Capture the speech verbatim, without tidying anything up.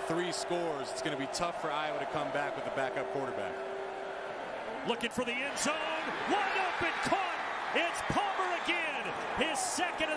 three scores, it's going to be tough for Iowa to come back with a backup quarterback. Looking for the end zone. Wide open, caught. It's Palmer again. His second